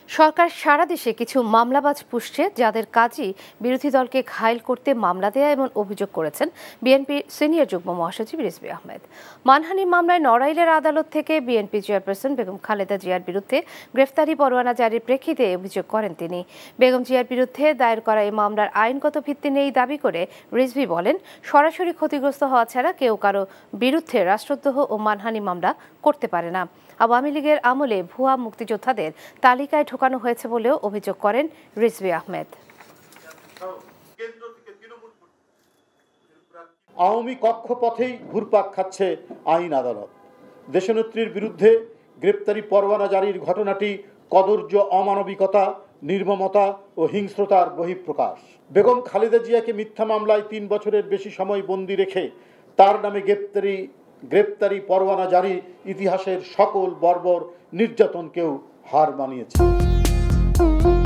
সরকার সারা দেশে কিছু মামলাবাজ পুষছে, যাদের কাজই বিরোধী দলকে ঘায়েল করতে মামলা দেয়া এমন অভিযোগ করেছেন বিএনপির সিনিয়র যুগ্ম মহাসচিব রিজভী আহমেদ। মানহানি মামলায় নড়াইলের আদালত থেকে বিএনপি চেয়ারপারসন বেগম খালেদা জিয়ার বিরুদ্ধে গ্রেফতারি পরোয়ানা জারির প্রেক্ষিতে অভিযোগ করেন তিনি। বেগম জিয়ার বিরুদ্ধে দায়ের করা এই মামলার আইনগত ভিত্তি নেই দাবি করে রিজভী বলেন, সরাসরি ক্ষতিগ্রস্ত হওয়া ছাড়া কেউ কারো বিরুদ্ধে রাষ্ট্রদ্রোহ ও মানহানি মামলা করতে পারে না। আওয়ামী লীগের আমলে ভুয়া মুক্তিযোদ্ধাদের তালিকায় ঢোকানো হয়েছে বলেও অভিযোগ করেন রিজভী আহমেদ। আওয়ামী কক্ষপথেই ঘুরপাক খাচ্ছে আইন আদালত। দেশনেত্রীর বিরুদ্ধে গ্রেপ্তারি পরোয়ানা জারির ঘটনাটি কদর্য অমানবিকতা, নির্মমতা ও হিংস্রতার বহিঃপ্রকাশ। বেগম খালেদা জিয়াকে মিথ্যা মামলায় 3 বছরের বেশি সময় বন্দী রেখে তার নামে গ্রেপ্তারি পরোয়ানা জারি ইতিহাসের সকল বর্বর নির্যাতনকেও হার মানিয়েছে।